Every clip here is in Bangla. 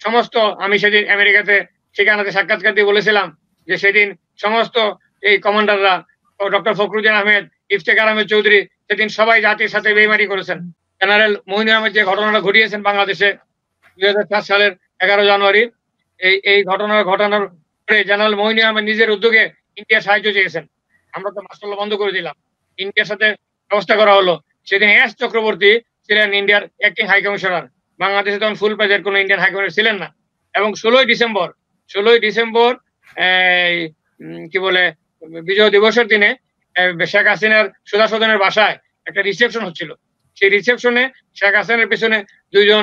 সমস্ত আমি সেদিন আমেরিকাতে সেখানে সাক্ষাৎকার দিয়ে বলেছিলাম যে সেদিন সমস্ত এই কমান্ডাররা ও ডক্টর ফখরুদ্দিন আহমেদ, ইফতেখার আহমেদ চৌধুরী সেদিন সবাই জাতির সাথে বেইমানি করেছেন। জেনারেল মঈনুল আহমেদ যে ঘটনাটা ঘটিয়েছেন বাংলাদেশে 2004 সালের 11 জানুয়ারি, এই ঘটনার ঘটানোর পরে জেনারেল মঈনুল আহমেদ নিজের উদ্যোগে ইন্ডিয়া সাহায্য চেয়েছেন। আমরা তো মাশাআল্লাহ বন্ধ করে দিলাম। ইন্ডিয়ার সাথে ব্যবস্থা করা হলো। সেদিন এস চক্রবর্তী ছিলেন ইন্ডিয়ার অ্যাক্টিং হাই কমিশনার। বাংলাদেশে তখন ফুল পেজের কোনো ইন্ডিয়ান হাই কমিশনার ছিলেন না। এবং 16ই ডিসেম্বর কি বলে বিজয় দিবসের দিনে শেখ হাসিনার সুধা সদনের বাসায় একটা রিসেপশন হচ্ছিল। সেই রিসেপশনে শেখ হাসিনার পেছনে দুইজন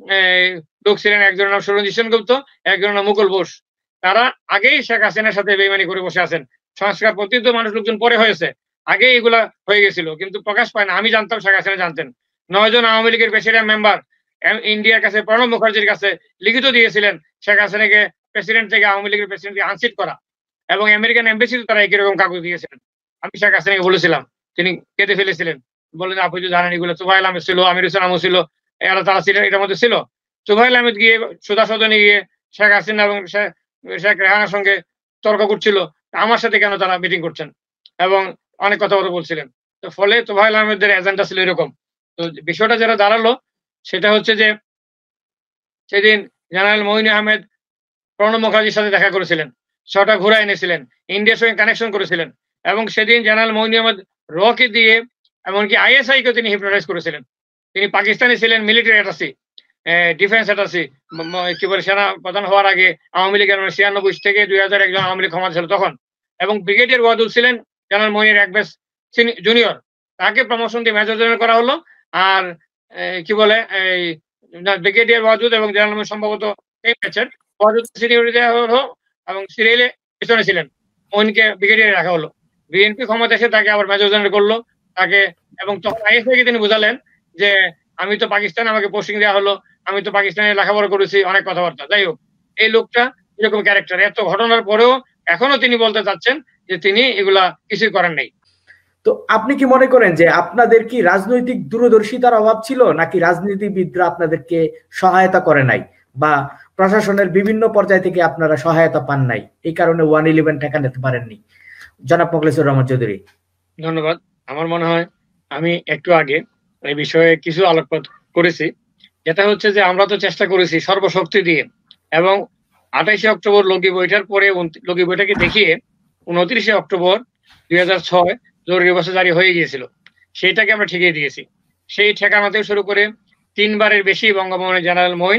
লোক ছিলেন, একজনের নাম সুরঞ্জিত সেনগুপ্ত, একজনের নাম মুকুল বোস। তারা আগেই শেখ হাসিনার সাথে বেইমানি করে বসে আছেন। সংস্কার পতিত মানুষ লোকজন পরে হয়েছে, আগে এগুলা হয়ে গেছিল কিন্তু প্রকাশ পায় না। আমি জানতাম, শেখ হাসিনা জানতেন। 9 জন আওয়ামী লীগের প্রেসিডেন্ট মেম্বার ইন্ডিয়ার কাছে প্রণব মুখার্জির কাছে লিখিত দিয়েছিলেন শেখ হাসিনাকে প্রেসিডেন্ট থেকে আওয়ামী লীগের প্রেসিডেন্টকে আনসিট করা, এবং আমেরিকান এমবাসিতে তারা একই রকম কাগজ দিয়েছিলেন। আমি শেখ হাসিনাকে বলেছিলাম, তিনি কেটে ফেলেছিলেন, বললেন আপনি তো জানেন এগুলো। সুবাইল আহমেদ ছিল, আমির হোসেন আমু ছিল, এরা তারা ছিলেন, এটার মধ্যে ছিল। সুবাইল আহমেদ গিয়ে সুধা সদনে গিয়ে শেখ হাসিনা এবং শেখ রেহানার সঙ্গে তর্ক করছিল, আমার সাথে কেন তারা মিটিং করছেন, এবং অনেক কথাবার্তা বলছিলেন। তো ফলে তোফায়েল আহমেদের এজেন্ডা ছিল এরকম। তো বিষয়টা যেটা দাঁড়ালো সেটা হচ্ছে যে সেদিন জেনারেল মঈনুল আহমেদ প্রণব মুখার্জির সাথে দেখা করেছিলেন, 6টা ঘোড়া এনেছিলেন, ইন্ডিয়ার সঙ্গে কানেকশন করেছিলেন, এবং সেদিন জেনারেল মঈনুল আহমেদ রকে দিয়ে এমনকি আইএসআই কে তিনি হিপনোটাইজ করেছিলেন। তিনি পাকিস্তানি ছিলেন, মিলিটারি অ্যাটাচি, ডিফেন্স অ্যাটাচি, কি বলে সেনা প্রধান হওয়ার আগে আওয়ামী লীগের 96 থেকে 2001 জন আওয়ামী লীগ ক্ষমতা ছিল তখন। এবং ব্রিগেডিয়ার ওয়াদুদ ছিলেন জেনারেল মঈনের এক ব্যাচ জুনিয়র, তাকে প্রমোশন দিয়ে মেজর জেনারেল করা হলো। আর কি বলে এই ব্রিগেডিয়ার ওয়াদুদ এবং জেনারেল মঈন সম্ভবত এই ব্যাচের ওয়াদুদ সিনিয়রিটি দেওয়া হলো এবং সিরিয়ালে পিছনে ছিলেন, মঈনকে ব্রিগেডিয়ারে রাখা হলো। বিএনপি ক্ষমতা এসে তাকে আবার মেজর জেনারেল করলো তাকে, এবং তখন আইএসআই কে তিনি বুঝালেন যে আমি তো পাকিস্তান, আমাকে পোস্টিং দেওয়া হলো, আমি তো পাকিস্তানে লেখাপড়া করেছি, অনেক কথাবার্তা। যাই হোক, এই লোকটা এরকম ক্যারেক্টার, এত ঘটনার পরেও এখনো তিনি বলতে চাচ্ছেন যে তিনি এগুলা কিছুই করেন নাই। তো আপনি কি মনে করেন যে আপনাদের কি রাজনৈতিক দূরদর্শিতার অভাব ছিল, নাকি রাজনীতিবিদরা আপনাদেরকে সহায়তা করে নাই, বা প্রশাসনের বিভিন্ন পর্যায় থেকে আপনারা সহায়তা পান নাই, এই কারণে 111 ঠেকাতে পারেননি? জনাব মোখলেছুর রহমান চৌধুরী। ধন্যবাদ। আমার মনে হয় আমি একটু আগে এই বিষয়ে কিছু আলোকপাত করেছি, যেটা হচ্ছে যে আমরা তো চেষ্টা করেছি সর্বশক্তি দিয়ে, এবং 28শে অক্টোবর লগি বইটার পরে লগি বইটাকে দেখিয়ে 29শে অক্টোবর 2006 জরুরি অবস্থা জারি হয়ে গিয়েছিল, সেইটাকে আমরা ঠেকিয়ে দিয়েছি। সেই ঠেকানো থেকে শুরু করে 3বারের বেশি বঙ্গভবনের জেনারেল মঈন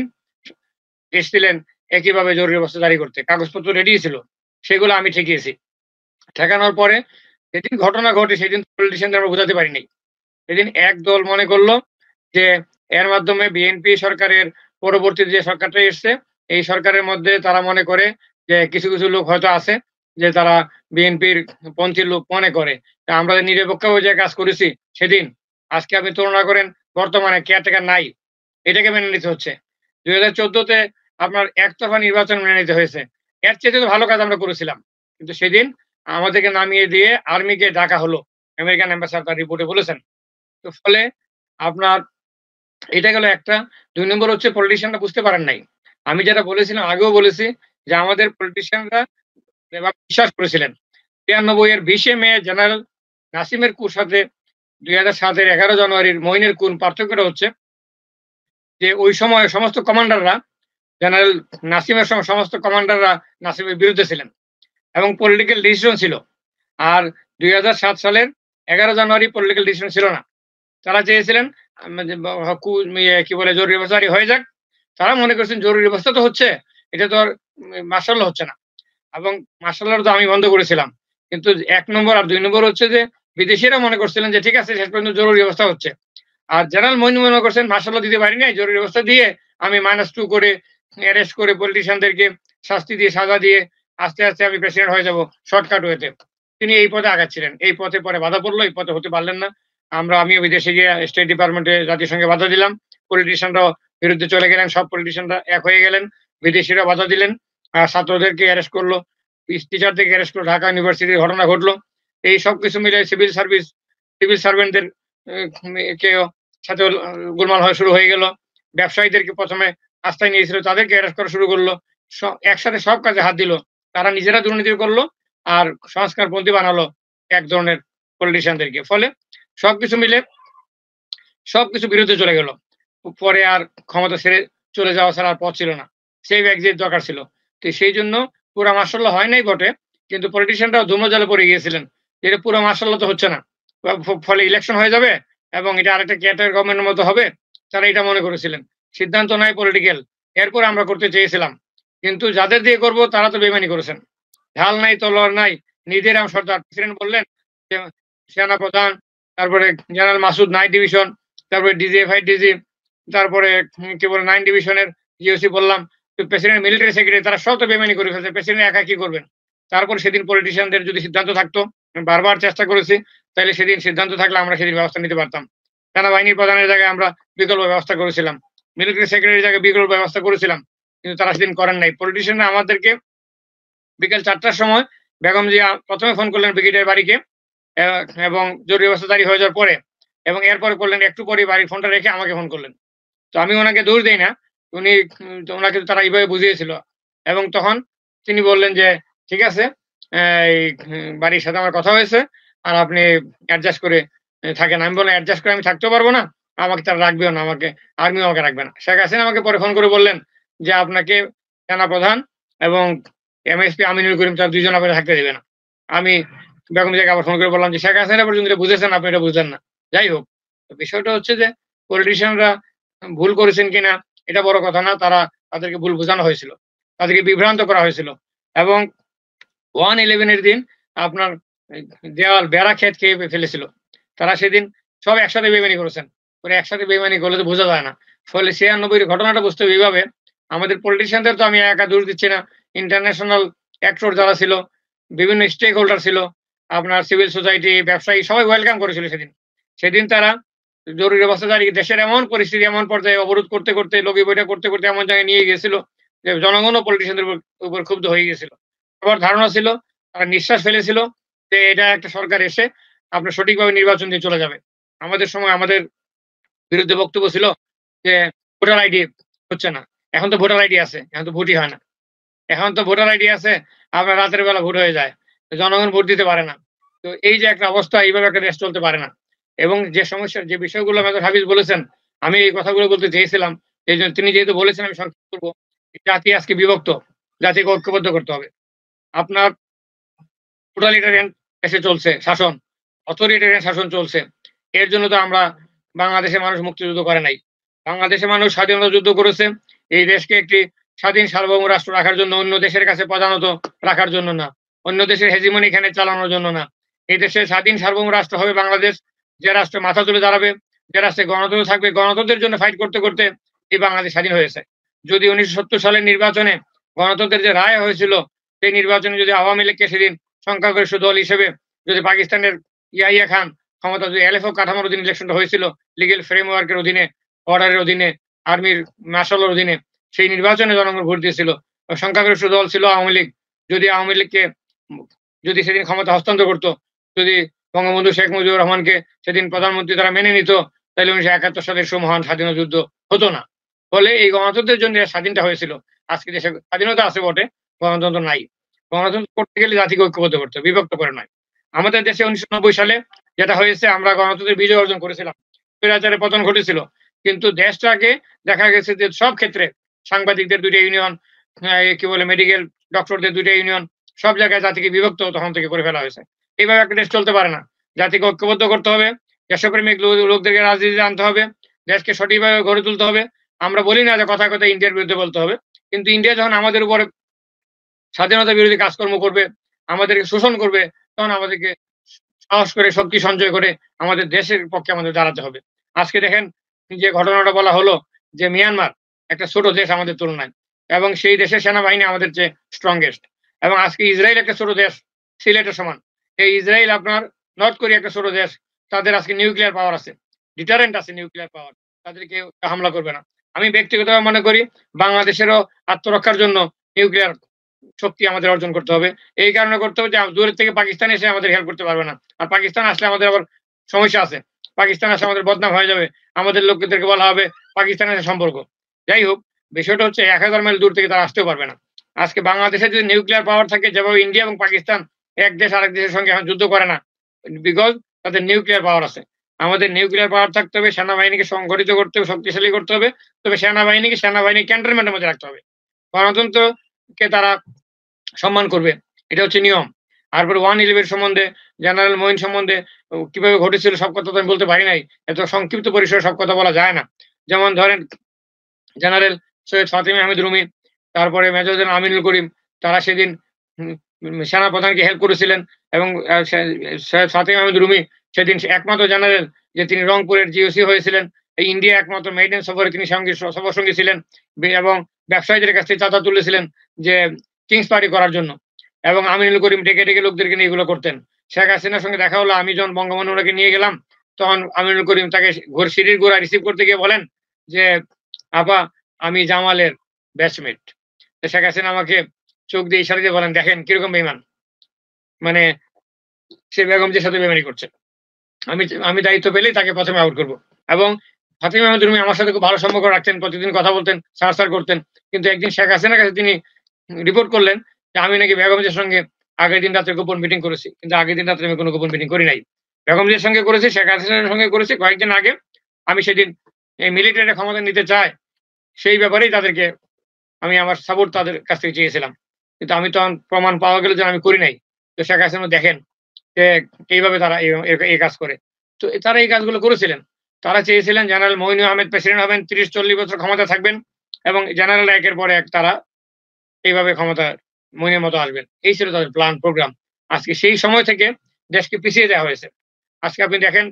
এসেছিলেন একইভাবে জরুরি অবস্থা জারি করতে, কাগজপত্র রেডি ছিল, সেগুলো আমি ঠেকিয়েছি। ঠেকানোর পরে যেদিন ঘটনা ঘটে সেদিন পলিটিশিয়ানদের আমরা বোঝাতে পারিনি। সেদিন এক দল মনে করলো যে এর মাধ্যমে বিএনপি সরকারের পরবর্তী যে সরকারটা এসছে এই সরকারের মধ্যে তারা মনে করে যে কিছু কিছু লোক হয়তো আছে যে তারা বিএনপির পন্থী লোক মনে করে, আমরা নিরপেক্ষ যে কাজ করেছি সেদিন, আজকে আপনি তুলনা করেন বর্তমানে কেয়ারটেকার নাই, এটাকে মেনে নিতে হচ্ছে। 2014-তে আপনার একতরফা নির্বাচন মেনে নিতে হয়েছে, এর চেয়ে তো ভালো কাজ আমরা করেছিলাম, কিন্তু সেদিন আমাদেরকে নামিয়ে দিয়ে আর্মিকে ডাকা হলো, আমেরিকান অ্যাম্বাসাডার তার রিপোর্টে বলেছেন। তো ফলে আপনার এটা গেল একটা। 2 নম্বর হচ্ছে পলিটিশিয়ানরা বুঝতে পারেন নাই। আমি যেটা বলেছিলাম আগেও বলেছি যে আমাদের পলিটিশিয়ানরা বিশ্বাস করেছিলেন 93 এর 20শে মে জেনারেল নাসিমের কুর সাথে 2007-এর 11 জানুয়ারির মঈনের খুন, পার্থক্যটা হচ্ছে যে ওই সময় সমস্ত কমান্ডাররা জেনারেল নাসিমের সমস্ত কমান্ডাররা নাসিমের বিরুদ্ধে ছিলেন এবং পলিটিক্যাল ডিসিশন ছিল। আর 2007 সালের 11 জানুয়ারি পলিটিক্যাল ডিসিশন ছিল না, তারা চেয়েছিলেন কি বলে জরুরি অবস্থা হয়ে যাক। তারা মনে করছেন জরুরি অবস্থা তো হচ্ছে, এটা তো আর মার্শাল ল হচ্ছে না, এবং মার্শাল ল তো আমি বন্ধ করেছিলাম। কিন্তু 1 নম্বর আর 2 নম্বর হচ্ছে যে বিদেশিরা মনে করছিলেন যে ঠিক আছে শেষ পর্যন্ত জরুরি অবস্থা হচ্ছে, আর জেনারেল মঈন মনে করছেন মার্শাল ল দিতে পারি নাই, জরুরি অবস্থা দিয়ে আমি -2 করে অ্যারেস্ট করে পলিটিশিয়ানদেরকে শাস্তি দিয়ে সাজা দিয়ে আস্তে আস্তে আমি প্রেসিডেন্ট হয়ে যাব শর্টকাট ওয়েতে। তিনি এই পথে আগাচ্ছিলেন, এই পথে পরে বাধা পড়লো, এই পথে হতে পারলেন না। আমিও বিদেশে গিয়ে স্টেট ডিপার্টমেন্টে জাতিসংঘে বাধা দিলাম, পলিটিশিয়ানরাও বিরুদ্ধে চলে গেলেন, সব পলিটিশিয়ানরা এক হয়ে গেলেন, বিদেশিরা বাধা দিলেন, ছাত্রদেরকে অ্যারেস্ট করলো, টিচারদেরকে অ্যারেস্ট করলো, ঢাকা ইউনিভার্সিটির ঘটনা ঘটলো। এই সব কিছু মিলে সিভিল সার্ভেন্টদের কেও সাথে গোলমাল হওয়া শুরু হয়ে গেল। ব্যবসায়ীদেরকে প্রথমে আস্থায় নিয়েছিল তাদেরকে অ্যারেস্ট করা শুরু করলো। একসাথে সব কাজে হাত দিল। তারা নিজেরা দুর্নীতি করলো আর সংস্কারপন্থী বানালো এক ধরনের পলিটিশিয়ানদেরকে। ফলে সবকিছু মিলে সবকিছু বিরুদ্ধে চলে গেল। পরে আর ক্ষমতা ছেড়ে চলে যাওয়া ছাড়া আর পথ ছিল না। সেফ এক্সিট দরকার ছিল। তো সেইজন্য পুরা মাশাআল্লাহ হয় নাই বটে। কিন্তু পলিটিশিয়ানরাও ধূম্রজালে পড়ে গিয়েছিলেন। এটা পুরা মাশাআল্লাহ তো হচ্ছে না। ফলে ইলেকশন হয়ে যাবে এবং এটা আরেকটা ক্যাডার গভর্নমেন্টের মতো হবে। তারা এটা মনে করেছিলেন। সিদ্ধান্ত নাই পলিটিক্যাল। এরপর আমরা করতে চেয়েছিলাম। কিন্তু যাদের দিয়ে করব তারা তো বেইমানি করেছেন। ঢাল নাই, তলোয়ার নাই। নিধিরাম সর্দার প্রেসিডেন্ট বললেন যে সেনাপ্রধান, তারপরে জেনারেল মাসুদ নাইট ডিভিশন, তারপরে ডিজিএফআই ডিজি, তারপরে কি বলে 9 ডিভিশনের জিওসি বললাম, প্রেসিডেন্ট মিলিটারি সেক্রেটারি তারা সব তো বেইমানি করে ফেলছে। প্রেসিডেন্ট একা কি করবেন? তারপর সেদিন পলিটিশিয়ানদের যদি সিদ্ধান্ত থাকতো, আমি বারবার চেষ্টা করেছি, তাইলে সেদিন সিদ্ধান্ত থাকলে আমরা সেদিন ব্যবস্থা নিতে পারতাম। সেনাবাহিনীর প্রধানের জায়গায় আমরা বিকল্প ব্যবস্থা করেছিলাম। মিলিটারি সেক্রেটারির জায়গায় বিকল্প ব্যবস্থা করেছিলাম। কিন্তু তারা সেদিন করেন নাই। পলিটিশিয়ানরা আমাদেরকে বিকেল ৪ টার সময় বেগম জিয়া ১ম এ ফোন করলেন ব্রিগেডিয়ার বাড়িকে এবং জরুরি অবস্থা জারি হয়ে যাওয়ার পরে এবং এরপরে করলেন একটু পরেই বাড়ির ফোনটা রেখে আমাকে ফোন করলেন। তো আমি ওনাকে দোষ দেই না। উনি ওনাকে তারা এইভাবে বুঝিয়েছিল। এবং তখন তিনি বললেন যে, "ঠিক আছে, এই বাড়ির সাথে আমার কথা হয়েছে। আর আপনি অ্যাডজাস্ট করে থাকেন।" আমি বললাম, "অ্যাডজাস্ট করে আমি থাকতেও পারব না। আমাকে তারা রাখবেও না আমাকে। আর্মিও আমাকে রাখবে না।" শেখ হাসিনা আমাকে পরে ফোন করে বললেন যে, "আপনাকে সেনাপ্রধান এবং এমএসপি আমিনুল করিম তারা ২ জন আপনাকে থাকতে দেবে না।" আমি বেগম জিয়াকে আবার ফোন করে বললাম যে, "শেখ হাসিনা পর্যন্ত এটা বুঝেছেন, আপনি এটা বুঝলেন না।" যাই হোক, তো বিষয়টা হচ্ছে যে পলিটিশিয়ানরা ভুল করেছেন কিনা এটা বড় কথা না। তাদেরকে ভুল বোঝানো হয়েছিল। তাদেরকে বিভ্রান্ত করা হয়েছিল। এবং 1/11 এর দিন আপনার দেওয়াল বেড়া ক্ষেত খেয়ে ফেলেছিল। তারা সেদিন সব একসাথে বেইমানি করেছেন। পরে একসাথে বেইমানি করলে তো বোঝা যায় না। ফলে 96 এর ঘটনাটা বুঝতে হবে এইভাবে। আমাদের পলিটিশিয়ানদের তো আমি একা দোষ দিচ্ছি না। ইন্টারন্যাশনাল অ্যাক্টর যারা ছিল, বিভিন্ন স্টেক হোল্ডার ছিল, আপনার সিভিল সোসাইটি, ব্যবসায়ী সবাই ওয়েলকাম করেছিল সেদিন। সেদিন তারা জরুরি অবস্থা জারি দেশের এমন পরিস্থিতি এমন পর্যায়ে অবরোধ করতে, করতে লগি বৈঠক করতে, করতে এমন জায়গায় নিয়ে গিয়েছিল যে জনগণও পলিটিশিয়ানদের উপর ক্ষুব্ধ হয়ে গিয়েছিল। সবার ধারণা ছিল, তারা নিঃশ্বাস ফেলেছিল যে এটা একটা সরকার এসে আপনার সঠিকভাবে নির্বাচন দিয়ে চলে যাবে। আমাদের সময় আমাদের বিরুদ্ধে বক্তব্য ছিল যে ভোটার আইডি হচ্ছে না। এখন তো ভোটার আইডি আছে। এখন তো ভোটই হয় না। এখন তো ভোটার আইডি আছে, আপনার রাতের বেলা ভোট হয়ে যায়। তো জনগণ ভোট দিতে পারে না। তো এই যে একটা অবস্থা, এইভাবে একটা দেশ চলতে পারে না। এবং যে সমস্যার যে বিষয়গুলো মেজর হাফিজ বলেছেন, আমি এই কথাগুলো বলতে চেয়েছিলাম। এইজন্য তিনি যেহেতু বলেছেন আমি সংক্ষেপ করব। জাতি আজকে বিভক্ত। জাতিকে ঐক্যবদ্ধ করতে হবে। আপনার টোটালিটারিয়ান দেশে চলছে শাসন, অথরিটেরিয়ান শাসন চলছে। এর জন্য তো আমরা বাংলাদেশের মানুষ মুক্তিযুদ্ধ করে নাই। বাংলাদেশের মানুষ স্বাধীনতা যুদ্ধ করেছে এই দেশকে একটি স্বাধীন সার্বভৌম রাষ্ট্র রাখার জন্য, অন্য দেশের কাছে প্রধানত রাখার জন্য না। অন্য দেশের হেজিমনি এখানে চালানোর জন্য না। এই দেশে স্বাধীন সার্বভৌম রাষ্ট্র হবে বাংলাদেশ। যে রাষ্ট্রে মাথা তুলে দাঁড়াবে, যে রাষ্ট্রে গণতন্ত্র থাকবে, গণতন্ত্রের জন্য ফাইট করতে, করতে এই বাংলাদেশ স্বাধীন হয়েছে। যদি ১৯৭০ সালের নির্বাচনে গণতন্ত্রের যে রায় হয়েছিল, সেই নির্বাচনে যদি আওয়ামী লীগকে সেদিন সংখ্যাগরিষ্ঠ দল হিসেবে যদি পাকিস্তানের ইয়াহিয়া খান ক্ষমতা যদি এলএফও কাঠামোর অধীনে ইলেকশনটা হয়েছিল, লিগ্যাল ফ্রেমওয়ার্কের অধীনে, অর্ডারের অধীনে, আর্মির মার্শালের অধীনে, সেই নির্বাচনে জনগণ ভোট দিয়েছিল। সংখ্যাগরিষ্ঠ দল ছিল আওয়ামী লীগ। যদি আওয়ামী লীগকে যদি সেদিন ক্ষমতা হস্তান্তর করত, যদি বঙ্গবন্ধু শেখ মুজিবুর রহমানকে সেদিন প্রধানমন্ত্রী তারা মেনে নিত, তাহলে ১৯৭১ সালের মহান স্বাধীনতা যুদ্ধ হতো না। ফলে এই গণতন্ত্রের জন্য স্বাধীনতা হয়েছিল। আজকে দেশে স্বাধীনতা আছে বটে, গণতন্ত্র নাই। গণতন্ত্র করতে গেলে জাতিকে ঐক্যবদ্ধ করতে হবে, বিভক্ত করে নয়। আমাদের দেশে ১৯৯০ সালে যেটা হয়েছে, আমরা গণতন্ত্রের বিজয় অর্জন করেছিলাম। স্বৈরাচারের পতন ঘটেছিল। কিন্তু দেশটাকে দেখা গেছে যে সব ক্ষেত্রে সাংবাদিকদের ২টা ইউনিয়ন, কি বলে মেডিকেল ডক্টরদের ২টা ইউনিয়ন, সব জায়গায় জাতিকে বিভক্ত তখন থেকে করে ফেলা হয়েছে। এইভাবে একটা দেশ চলতে পারে না। জাতিকে ঐক্যবদ্ধ করতে হবে, দেশপ্রেমিক লোকদেরকে রাজনীতিতে আনতে হবে, দেশকে সঠিকভাবে গড়ে তুলতে হবে। আমরা বলি না যে কথায়, কথায় ইন্ডিয়ার বিরুদ্ধে বলতে হবে। কিন্তু ইন্ডিয়া যখন আমাদের উপরে স্বাধীনতা বিরোধী কাজকর্ম করবে, আমাদেরকে শোষণ করবে, তখন আমাদেরকে সাহস করে, শক্তি সঞ্চয় করে আমাদের দেশের পক্ষে আমাদের দাঁড়াতে হবে। আজকে দেখেন যে ঘটনাটা বলা হলো যে মিয়ানমার একটা ছোট দেশ আমাদের তুলনায়, এবং সেই দেশের সেনাবাহিনী আমাদের চেয়ে স্ট্রংগেস্ট। এবং আজকে ইসরায়েল একটা ছোট দেশ, সিলেটের সমান। এই ইসরায়েল আপনার নর্থ কোরিয়া একটা ছোট দেশ, তাদের আজকে নিউক্লিয়ার পাওয়ার আছে, ডিটারেন্ট আছে নিউক্লিয়ার পাওয়ার, তাদেরকে হামলা করবে না। আমি ব্যক্তিগতভাবে মনে করি বাংলাদেশেরও আত্মরক্ষার জন্য নিউক্লিয়ার শক্তি আমাদের অর্জন করতে হবে। এই কারণে করতে হবে যে দূরের থেকে পাকিস্তান এসে আমাদের হেল্প করতে পারবে না। আর পাকিস্তান আসলে আমাদের আবার সমস্যা আছে। পাকিস্তান আসলে আমাদের বদনাম হয়ে যাবে। আমাদের লোকদেরকে বলা হবে পাকিস্তানের সাথে সম্পর্ক। যাই হোক, বিষয়টা হচ্ছে 1000 মাইল দূর থেকে তারা আসতেও পারবে না। আজকে বাংলাদেশে যদি নিউক্লিয়ার পাওয়ার থাকে, যেভাবে ইন্ডিয়া এবং পাকিস্তান এক দেশ আরেক দেশের সঙ্গে এখন যুদ্ধ করে না, বিকজ তাদের নিউক্লিয়ার পাওয়ার আছে। আমাদের নিউক্লিয়ার পাওয়ার থাকতে হবে, সেনাবাহিনীকে সংগঠিত করতে হবে, শক্তিশালী করতে হবে। তবে সেনাবাহিনী ক্যান্টনমেন্টের মধ্যে রাখতে হবে। গণতন্ত্রকে তারা সম্মান করবে, এটা হচ্ছে নিয়ম। তারপরে 111 সম্বন্ধে, জেনারেল মঈন সম্বন্ধে কিভাবে ঘটেছিল সব কথা তো আমি বলতে পারি নাই। এত সংক্ষিপ্ত পরিসরে সব কথা বলা যায় না। যেমন ধরেন জেনারেল সৈয়দ ফাতিমী আহমেদ রুমী, তারপরে মেজর জেনারেল আমিনুল করিম, তারা সেদিন সেনাপ্রধানকে হেল্প করেছিলেন এবং সৈয়দ ফাতিমী আহমেদ রুমী সেদিন একমাত্র জেনারেল যে তিনি রংপুরের জিওসি হয়েছিলেন। এই ইন্ডিয়া একমাত্র মেইডেন সফরে তিনি সফরসঙ্গী ছিলেন এবং ব্যবসায়ীদের কাছ থেকে চাঁদা তুলেছিলেন যে কিংস পার্টি করার জন্য। এবং আমিনুল করিম ডেকে ডেকে লোকদেরকে নিয়ে এগুলো করতেন। শেখ হাসিনার সঙ্গে দেখা হলো, আমি যখন বঙ্গবন্ধু ওনাকে নিয়ে গেলাম, তখন আমিনুল করিম তাকে সিঁড়ির গোড়া রিসিভ করতে গিয়ে বলেন যে, আপা আমি জামালের ব্যাচমেট। শেখ হাসিনা আমাকে চোখ দিয়ে ইশারা দিয়ে বলেন, দেখেন কিরকম বেইমান, মানে সে বেগমজির সাথে বেইমানি করছে। আমি দায়িত্ব পেলেই তাকে প্রথমে আউট করব। এবং ফাতিমা আহমেদ রুমী আমার সাথে খুব ভালো সম্পর্ক রাখতেন, প্রতিদিন কথা বলতেন, সার করতেন। কিন্তু একদিন শেখ হাসিনার কাছে তিনি রিপোর্ট করলেন যে আমি নাকি বেগমজির সঙ্গে আগের দিন রাত্রে গোপন মিটিং করেছি। কিন্তু আগের দিন রাত্রে আমি কোনো গোপন মিটিং করি নাই। বেগমজির সঙ্গে করেছি, শেখ হাসিনার সঙ্গে করেছি কয়েকদিন আগে। আমি সেদিন এই মিলিটারি ক্ষমতা নিতে চাই, সেই ব্যাপারেই তাদেরকে আমি আমার সাপোর্ট তাদের কাছ থেকে চেয়েছিলাম। কিন্তু আমি তখন প্রমাণ পাওয়া গেল যে আমি করি নাই। তো শেখ হাসিনা দেখেন যে এইভাবে তারা এই কাজ করে। তো তারা এই কাজগুলো করেছিলেন। তারা চেয়েছিলেন জেনারেল মঈন আহমেদ প্রেসিডেন্ট হবেন, 30-40 বছর ক্ষমতা থাকবেন এবং জেনারেল একের পর এক তারা এইভাবে ক্ষমতা মইনের মতো আসবেন। এই ছিল তাদের প্ল্যান প্রোগ্রাম। আজকে সেই সময় থেকে দেশকে পিছিয়ে দেওয়া হয়েছে। আজকে আপনি দেখেন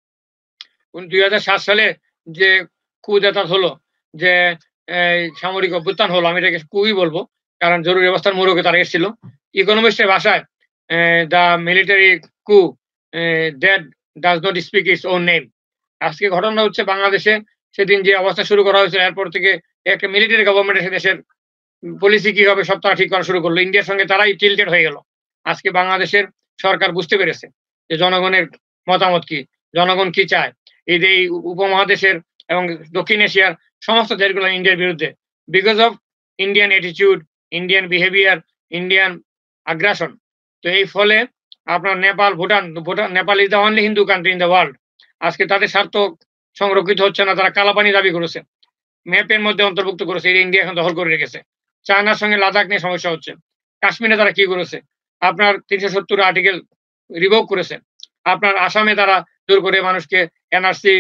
2007 সালে যে coup-d'etat হলো, যে সামরিক অভ্যুত্থান হলো, আমি এটাকে কুই বলবো, কারণ জরুরি অবস্থার মোড়কে তারা এসেছিল। ইকোনমিস্টের ভাষায় the military coup that does not speak its own name. আজকে ঘটনা হচ্ছে বাংলাদেশে সেদিন যে অবস্থা শুরু করা হয়েছিল, এরপর থেকে একটা মিলিটারি গভর্নমেন্ট এসে দেশের পলিসি কি হবে সব তারা ঠিক করা শুরু করলো। ইন্ডিয়ার সঙ্গে তারাই টিল্টেড হয়ে গেল। আজকে বাংলাদেশের সরকার বুঝতে পেরেছে যে জনগণের মতামত কি, জনগণ কি চায়। এই উপমহাদেশের এবং দক্ষিণ এশিয়ার সমস্ত দেশগুলো ইন্ডিয়ার বিরুদ্ধে, because of Indian attitude, Indian behaviour, Indian আগ্রাসন। তো এই ফলে আপনার Bhutan Nepal is the only Hindu country in the world. আজকে তাদের স্বার্থ সংরক্ষিত হচ্ছে না, তারা কালাপানি দাবি করেছে, ম্যাপের মধ্যে অন্তর্ভুক্ত করেছে, ইন্ডিয়া এখন দখল করে রেখেছে। চায়নার সঙ্গে লাদাখ নিয়ে সমস্যা হচ্ছে। কাশ্মীরে তারা কি করেছে, আপনার 370 আর্টিকেল রিভোক করেছে। আপনার আসামে তারা জোর করে মানুষকে এনআরসি,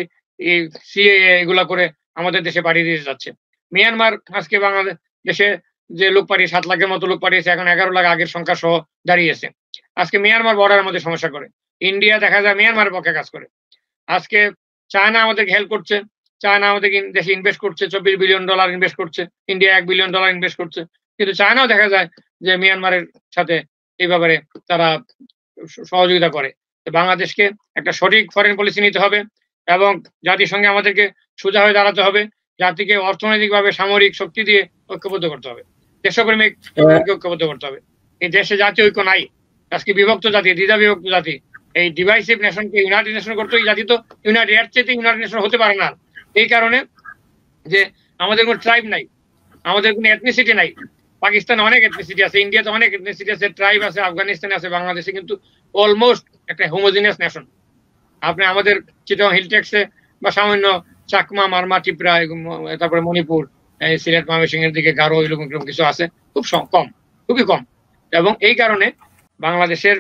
সিএএ এগুলা করে আমাদের দেশে পাঠিয়ে দিয়ে যাচ্ছে। মিয়ানমার আজকে বাংলাদেশে যে লোক পাঠিয়ে 7 লাখের মতো লোক পাঠিয়েছে, এখন 11 লাখ আগের সংখ্যা সহ দাঁড়িয়েছে। আজকে মিয়ানমার বর্ডারের মধ্যে সমস্যা করে, ইন্ডিয়া দেখা যায় মিয়ানমারের পক্ষে কাজ করে। আজকে চায়না আমাদেরকে হেল্প করছে, চায়না আমাদের দেশে ইনভেস্ট করছে, $24 বিলিয়ন ইনভেস্ট করছে, ইন্ডিয়া $1 বিলিয়ন ইনভেস্ট করছে। কিন্তু চায়নাও দেখা যায় যে মিয়ানমারের সাথে এই ব্যাপারে তারা সহযোগিতা করে। বাংলাদেশকে একটা সঠিক ফরেন পলিসি নিতে হবে এবং জাতিসংঘে আমাদেরকে সোজা হয়ে দাঁড়াতে হবে। জাতিকে অর্থনৈতিকভাবে সামরিক শক্তি দিয়ে ঐক্যবদ্ধ করতে হবে, দেশপ্রেমিক ঐক্যবদ্ধ করতে হবে। এই দেশে জাতীয় ঐক্য নাই। আজকে বিভক্ত জাতি, দ্বিধা বিভক্ত জাতি। এই ডিভাইসিভ নেশনকে ইউনাইটেড নেশন করতে, এই জাতি তো ইউনাইটেড এর চেয়ে ইউনাইটেড নেশন হতে পারে না। এই কারণে যে আমাদের কোনো ট্রাইব নাই, আমাদের কোনো এথনিসিটি নাই। পাকিস্তানে অনেক এথনিসিটি আছে, ইন্ডিয়াতে অনেক এথনিসিটি আছে, ট্রাইব আছে, আফগানিস্তানে আছে, বাংলাদেশে কিন্তু অলমোস্ট একটা হোমোজিনিয়াস নেশন। আপনি আমাদের চিটাগং হিল ট্যাক্সে বা সামান্য চাকমা, মারমা, টিপরা, তারপরে মণিপুর, সিলেট, ময়মনসিংহ এর দিকে গারো, এরকম কিছু আছে, খুব কম, খুবই কম। এবং এই কারণে বাংলাদেশের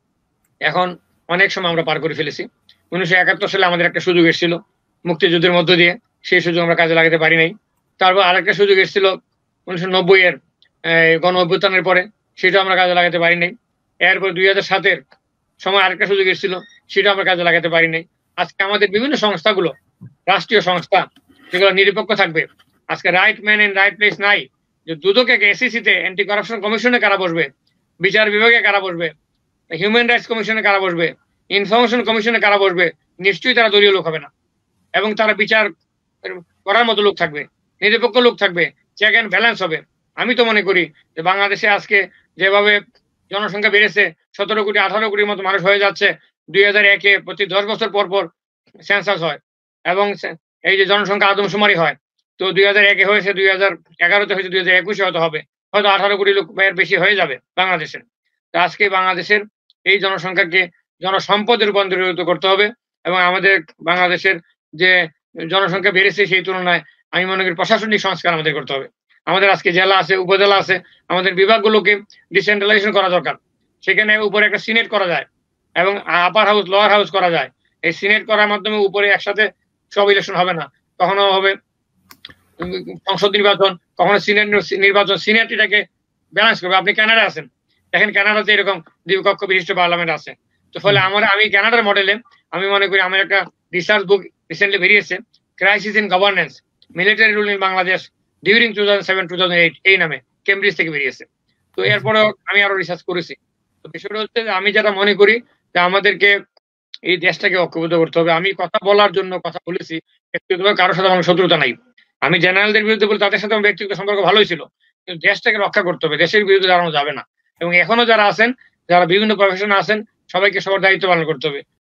এখন অনেক সময় আমরা পার করে ফেলেছি। 1971 সালে আমাদের একটা সুযোগ এসেছিল মুক্তিযুদ্ধের মধ্য দিয়ে, সেই সুযোগ আমরা কাজে লাগাতে পারি নাই। তারপর আরেকটা সুযোগ এসেছিল 1990 এর গণ অভ্যুত্থানের পরে, সেটা আমরা কাজে লাগাতে পারি নাই। এরপর 2007 সময় আরেকটা সুযোগ এসেছিল, সেটা আমরা কাজে লাগাতে পারি নাই। আজকে আমাদের বিভিন্ন সংস্থাগুলো, রাষ্ট্রীয় সংস্থা, যেগুলো নিরপেক্ষ থাকবে, আজকে right man in right place নাই। যে দুদকে, এসিসিতে, অ্যান্টি কারাপশন কমিশনে কারা বসবে, বিচার বিভাগে কারা বসবে, হিউম্যান রাইটস কমিশনে কারা বসবে, ইনফরমেশন কমিশনে কারা বসবে, নিশ্চয়ই তারা দলীয় লোক হবে না এবং তারা বিচার করার মতো লোক থাকবে, নিরপেক্ষ লোক থাকবে, চেক অ্যান্ড ব্যালেন্স হবে। আমি তো মনে করি যে বাংলাদেশে আজকে যেভাবে জনসংখ্যা বেড়েছে, 17 কোটি 18 কোটির মতো মানুষ হয়ে যাচ্ছে। 2001-এ প্রতি 10 বছর পর পর সেন্সাস হয় এবং এই যে জনসংখ্যা আদমশুমারি হয়, তো 2001-এ হয়েছে, 2011-তে হয়েছে, 2021-এ হয়তো হবে, হয়তো 18 কোটি লোক এর বেশি হয়ে যাবে বাংলাদেশের। তো আজকে বাংলাদেশের এই জনসংখ্যাকে জনসম্পদে রূপান্তরিত করতে হবে এবং আমাদের বাংলাদেশের যে জনসংখ্যা বেড়েছে সেই তুলনায় আমি মনে করি প্রশাসনিক সংস্কার আমাদের করতে হবে। আমাদের আজকে জেলা আছে, উপজেলা আছে, আমাদের বিভাগগুলোকে ডিসেন্ট্রালাইজেশন করা দরকার। সেখানে উপরে একটা সিনেট করা যায় এবং আপার হাউস, লোয়ার হাউস করা যায়। এই সিনেট করার মাধ্যমে উপরে একসাথে সব ইলেকশন হবে না, কখনো হবে সংসদ নির্বাচন, কখনো সিনেট নির্বাচন। সিনেট এটাকে ব্যালেন্স করবে। আপনি কানাডা আছেন, দেখেন কানাডাতে এরকম দ্বিকক্ষ বিশিষ্ট পার্লামেন্ট আছে। তো ফলে আমি কানাডার মডেলে আমি মনে করি আমার একটা রিসার্চ বুক রিসেন্টলি বেরিয়েছে, crisis in governance, military rule in Bangladesh during 2007-2008 এই নামে, কেমব্রিজ থেকে বেরিয়েছে। তো এরপরেও আমি আরো রিসার্চ করেছি। তো বিষয়টা হচ্ছে যে আমি যেটা মনে করি যে আমাদেরকে এই দেশটাকে ঐক্যবদ্ধ করতে হবে। আমি কথা বলার জন্য কথা বলেছি, ব্যক্তিগতভাবে কারোর সাথে আমার শত্রুতা নাই। আমি জেনারেলদের বিরুদ্ধে বলি, তাদের সাথে আমার ব্যক্তিগত সম্পর্ক ভালোই ছিল, কিন্তু দেশটাকে রক্ষা করতে হবে, দেশের বিরুদ্ধে দাঁড়ানো যাবে না। এবং এখনো যারা আছেন, যারা বিভিন্ন প্রফেশনে আছেন, সবাইকে সবার দায়িত্ব পালন করতে হবে।